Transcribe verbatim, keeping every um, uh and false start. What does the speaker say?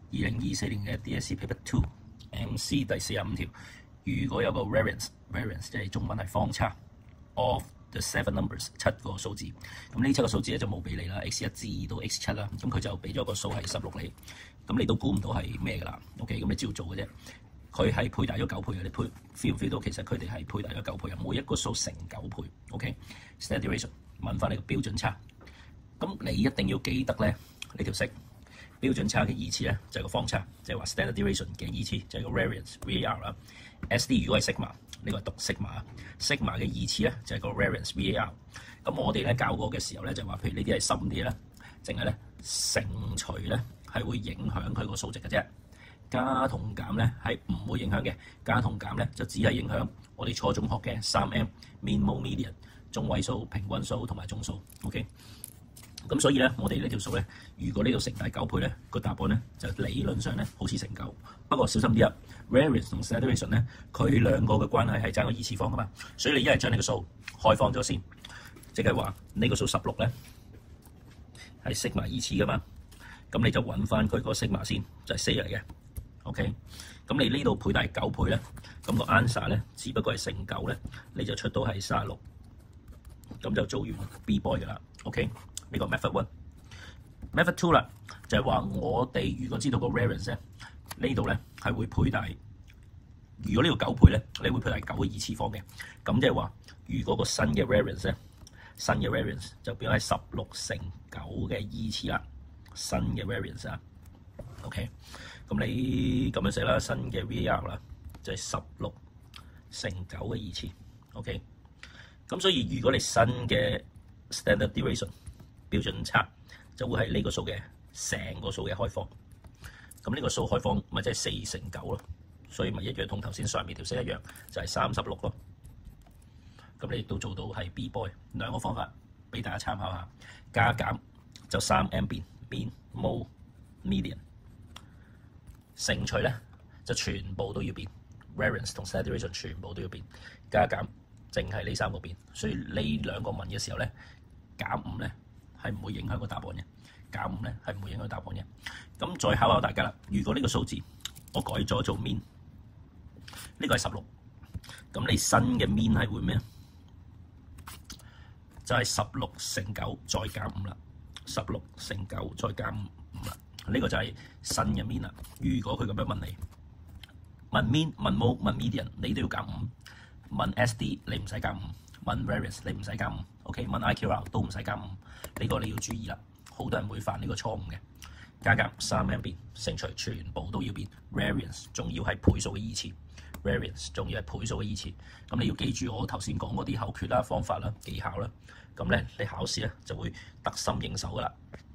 二零二四年嘅 D S C Paper Two M C 第四十五條，如果有個 variance，variance 即係中文係方差 of the seven numbers 七個數字，咁呢七個數字咧就冇俾你啦 ，x 一至到 x 七啦，咁佢就俾咗個數係十六你，咁你都估唔到係咩㗎啦 ？OK， 咁你照做嘅啫。佢係配大咗九倍嘅，你配 feel 唔 feel 到其實佢哋係配大咗九倍啊？每一個數乘九倍 ，OK。Standard deviation 問翻你個標準差，咁你一定要記得咧呢條式標準差嘅義詞咧就係個方差，即係話 standard deviation 嘅義詞就係個 variance V A R 啦。S D 如果係 sigma， 呢個係讀 sigma，sigma 嘅義詞咧就係個 variance V A R。咁我哋咧教過嘅時候咧就話，譬如呢啲係深啲咧，淨係咧乘除咧係會影響佢個數值嘅啫。加同減咧係唔會影響嘅，加同減咧就只係影響我哋初中學嘅三 M mean mode median 中位數、平均數同埋總數。OK， 咁所以咧我哋呢條數咧，如果呢度乘大九倍咧，個答案咧就理論上咧好似乘九，不過小心啲啊 ，variance 同 standard deviation 咧佢兩個嘅關係係爭個二次方噶嘛，所以你一係將呢個數開放咗先，即係話呢個數十六咧係 sigma 二次噶嘛，咁你就揾翻佢個 sigma 先，就係四嚟嘅。OK， 咁你呢度配大九倍咧，咁個 answer 咧，只不過係乘九咧，你就出到係三十六，咁就做完 B boy 嘅啦。OK， 呢個 method one。method two 啦，就係話我哋如果知道個 variance 咧，呢度咧係會配大，如果呢個九倍咧，你會配大九嘅二次方嘅，咁即係話，如果個新嘅 variance 咧，新嘅 variance 就變咗係十六乘九嘅二次啦，新嘅 variance 啊。OK， 咁你咁樣寫啦，新嘅 V A R 啦，就係十六乘九嘅二次。OK， 咁所以如果你新嘅 standard deviation 標準差就會係呢個數嘅成個數嘅開方。咁呢個數開方咪即係四乘九咯，所以咪一樣同頭先上面條式一樣，就係三十六咯。咁你亦都做到係 B boy， 兩個方法俾大家參考下。加減就三 M 變 mean mode median。乘除咧就全部都要變 ，variance 同 standard deviation 全部都要變，加減淨係呢三個變，所以呢兩個問嘅時候咧，減五咧係唔會影響個答案嘅，減五咧係唔會影響答案嘅。咁再考考大家啦，如果呢個數字我改咗做 mean， 呢個係十六，咁你新嘅 mean 係會咩？就係十六乘九再減五啦，十六乘九再減五啦。呢個就係新嘅 mean 啦。如果佢咁樣問你，問 mean、問 mode、問 median， 你都要減五；問 S D 你唔使減五；問 variance 你唔使減五。OK， 問 I Q R 都唔使減五。呢個你要注意啦，好多人會犯呢個錯誤嘅。加減三 M 變，乘除全部都要變 ，variance 仲要係倍數嘅二次 ，variance 仲要係倍數嘅二次。咁你要記住我頭先講嗰啲口訣啦、方法啦、技巧啦，咁咧你考試咧就會得心應手噶啦。